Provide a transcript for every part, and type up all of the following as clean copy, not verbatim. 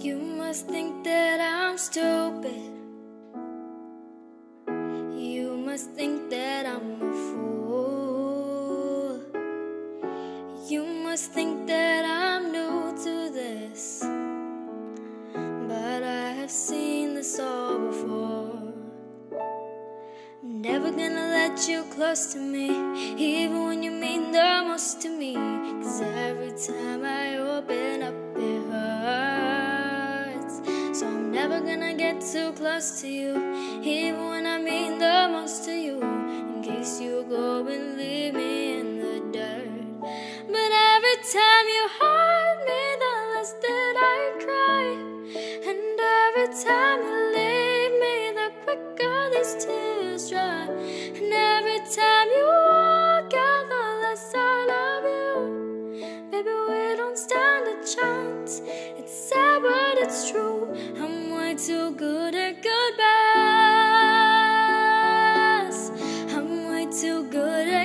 You must think that I'm stupid. You must think that I'm a fool. You must think that I'm new to this, but I have seen this all before. I'm never gonna let you close to me, even when you mean the most to me. 'Cause every time I open up it hurts. So I'm never gonna get too close to you, even when I mean the most to you, in case you go and leave me in the dirt. But every time you hurt me, the less that I cry. And every time you leave me, the quicker these tears dry. And every time you walk out, the less I love you. Baby, we don't stand a chance. It's sad, but it's true. I'm way too good at goodbyes. I'm way too good at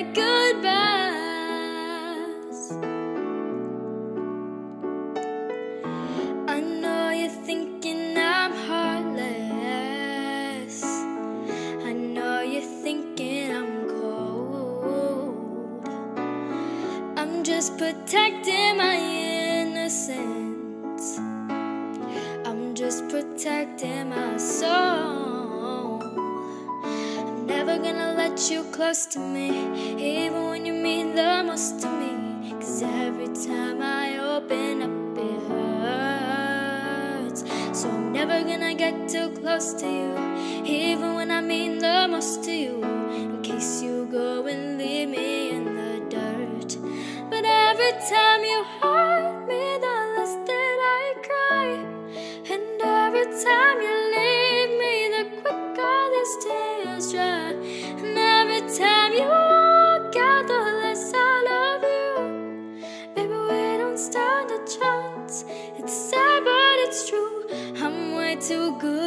goodbyes. I know you're thinking I'm heartless. I know you're thinking I'm cold. I'm just protecting my innocence. I'm just protecting my soul. I'm never gonna let you close to me, even when you mean the most to me. 'Cause every time I open up it hurts. So I'm never gonna get too close to you, even when I mean the most to you, in case you go and leave me in the dirt. But every time you hurt me, the less that I cry. And every time you leave me, the quicker these tears dry. And every time you walk out, the less I love you. Baby, we don't stand a chance. It's sad, but it's true. I'm way too good